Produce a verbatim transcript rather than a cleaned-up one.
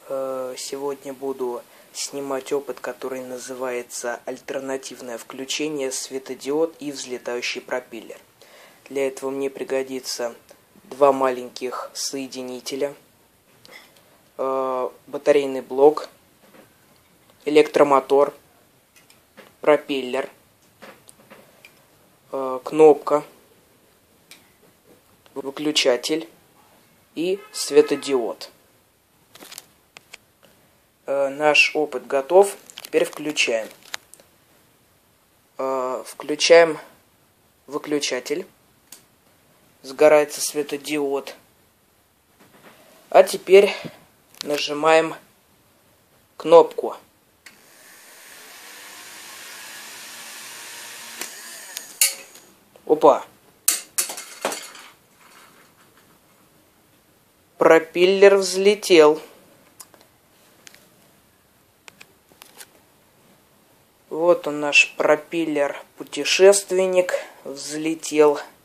Сегодня буду снимать опыт, который называется «Альтернативное включение, светодиод и взлетающий пропеллер». Для этого мне пригодится два маленьких соединителя, батарейный блок, электромотор, пропеллер, кнопка, выключатель и светодиод. Наш опыт готов. Теперь включаем. Включаем выключатель. Сгорается светодиод. А теперь нажимаем кнопку. Опа! Пропеллер взлетел. Вот он, наш пропеллер-путешественник, взлетел.